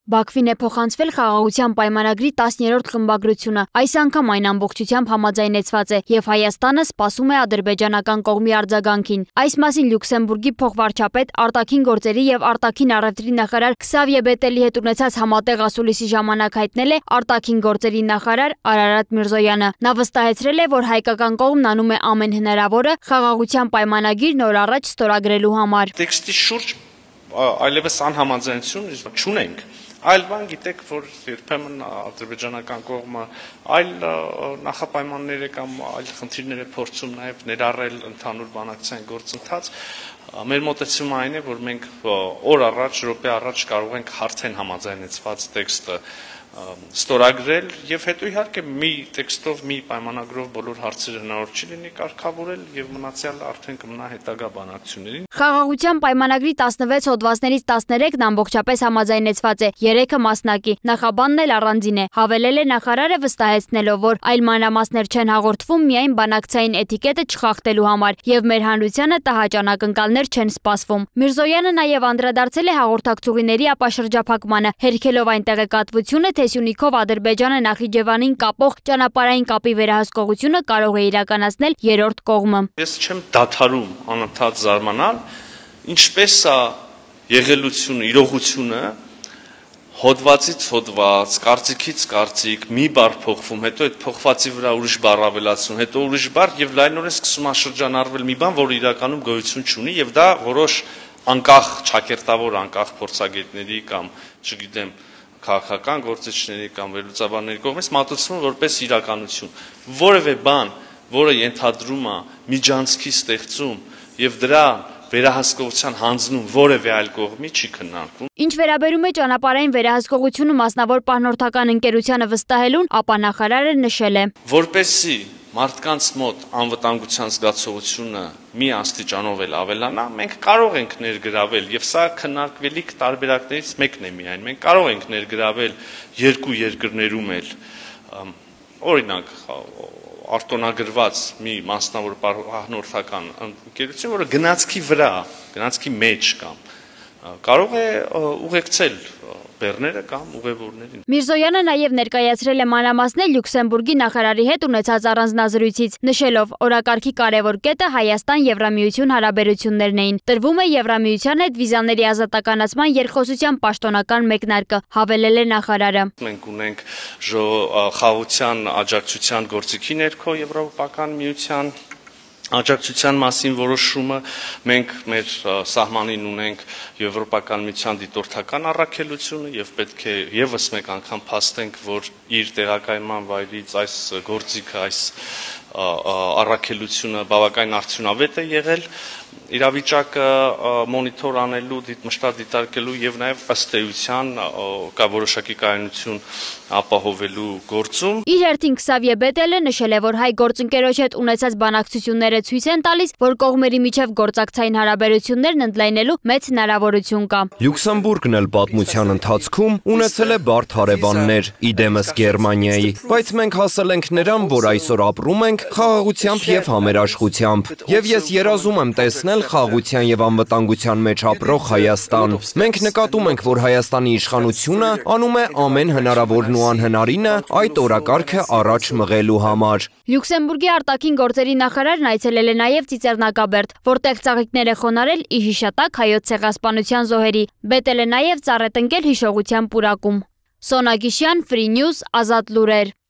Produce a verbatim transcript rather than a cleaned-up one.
Բաքվին է փոխանցվել խաղաղության պայմանագրի տասներորդ խմբագրությունը, այս անգամ այն ամբողջությամբ համաձայնեցված է և Հայաստանը սպասում է ադրբեջանական կողմի արձագանքին։ Այս մասին Լյուքսեմբուրգի փոխվարչապետ, արտաքին գործերի և արտաքին առևտրի նախարար Քսավիե Բետելի հետ ունեցած համատեղ ասուլիսի ժամանակ հայտնել է արտաքին գործերի նախարար Արարատ Միրզոյանը։ Նա վստահեցրել է, որ հայկական կողմն անում է ամեն հնարավորը խաղաղության պայմանագիրն օր առաջ ստորագրելու համար։ Տեքստի շուրջ այլևս անհամաձայնություն չունենք։ Այլ բան գիտեք, որ երբեմն ադրբեջանական կողմը այլ նախապայմաններ կամ այլ խնդիրներ է փորձում նաև ներառել ընդհանուր բանակցային գործընթաց։ Մեր մոտեցումը այն է, որ մենք օր առաջ, րոպե առաջ կարող ենք արդեն համաձայնեցված տեքստը ստորագրել և հետո իհարկե մի տեքստով, մի պայմանագրով բոլոր հարցերը հնարավոր չի լինի կարգավորել և մնացյալ արդեն կմնա հետագա բանակցություններին։ Խաղաղության պայմանագրի տասնվեց հոդվածներից տասներեքն ամբողջապես համաձայնեցված է, երեքը մասնակի, նախաբանն էլ առանձին է, հավելել է նախարարը վստահեցնելով, որ այլ մանրամասներ չեն հաղորդվում միայն բանակցային էթիկետը չխախտելու համար և մեր հանրությանը տհաճ անակնկալներ չեն սպասվում։ Միրզոյանը նաև անդրադարձել է հաղորդակցուղիների ապաշրջափակմանը, հերքելով այն տեղեկատվությունը, թե Սյունիքով Ադրբեջանը Նախիջևանին կապող ճանապարհային կապի վերահսկողությունը կարող է իրականացնել երրորդ կողմը։ Ես չեմ դադարում անընդհատ զարմանալ, ինչպես է եղելությունը, իրողությունը հոդվածից հոդված, կարծիքից կարծիք, մի բառ փոխվում, հետո այդ փոխվածի վրա ուրիշ բառ ավելացում, հետո ուրիշ բառ և լայնորեն սկսում է շրջանառվել մի բան, որը իրականում գոյություն չունի և դա որոշ անկախ ճակերտավոր անկախ փորձագետների կամ, չգիտեմ, քաղաքական գործիչների կամ վերլուծաբանների կողմից մատուցվում որպես իրականություն։ Որևէ բան, որը ենթադրում է միջանցքի ստեղծում և դրա վերահսկողության հանձնում որևէ այլ կողմի չի քննարկվում։ Ինչ վերաբերում է ճանապարհային վերահսկողությունը մասնավոր պահնորդական ընկերությանը վստահելուն, ապա նախարարը նշել է. Որպեսզի մարդկանց մոտ անվտանգության զգացողությունը մի աստիճանով էլ ավելանա, մենք կարող ենք ներգրավել, և սա քննարկվելիք տարբերակներից մեկն է միայն, մենք կարող ենք ներգրավել երկու երկրներում էլ, օրինակ, արտոնագրված մի մասնավոր պահնորդական ընկերություն, որը գնացքի վրա, գնացքի մեջ կամ կարող է ուղեկցել բեռները կամ ուղևորներին։ Միրզոյանը նաև ներկայացրել է մանրամասներ Լյուքսեմբուրգի նախարարի հետ ունեցած առանձնազրույցից, նշելով օրակարգի կարևոր կետը Հայաստան-Եվրամիություն հարաբերություններն էին։ Տրվում է Եվրամիության հետ վիզաների ազատականացման երկխոսության պաշտոնական մեկնարկը, հավելել է նախարարը։ Մենք ունենք խաղաղության աջակցության գործիքի ներքո Եվրոպական միության աջակցության մասին որոշումը, մենք մեր սահմանին ունենք Եվրոպական միության դիտորդական առաքելությունը և պետք է ևս մեկ անգամ փաստենք, որ իր տեղակայման վայրից այս գործիքը, այս առաքելությունը բավականին արդյունավետ է եղել իրավիճակը մոնիթոր անելու, մշտադիտարկելու և նաև ըստ էության կա որոշակի կայունություն ապահովելու գործում։ Իր հերթին Քսավիե Բետելը նշել է, որ հայ գործընկերոջ հետ ունեցած բանակցությունները ցույց են տալիս, որ կողմերի միջև գործակցային հարաբերություններն ընդլայնելու մեծ հնարավորություն կա։ Լյուքսեմբուրգն էլ պատմության ընթացքում ունեցել է բարդ հարևաններ, իդեմս Գերմանիայի, բայց մենք հասել ենք նրան, որ այսօր ապրում ենք խաղաղությամբ և համերաշխությամբ, և ես երազում եմ տեսնել խաղաղության և անվտանգության մեջ ապրող Հայաստան։ Մենք նկատում ենք, որ Հայաստանի իշխանությունը անում է ամեն հնարավորն ու անհնարինը այդ օրակարգը առաջ մղելու համար։ Լյուքսեմբուրգի արտաքին գործերի նախարարն այցելել է նաև Ծիծեռնակաբերդ, որտեղ ծաղիկներ է խոնարհել ի հիշատակ հայոց ցեղասպանության զոհերի։ Բետելը նաև ծառ է տնկել հիշողության պուրակում։ Սոնա Գիշյան, Free News, Ազատ լուրեր։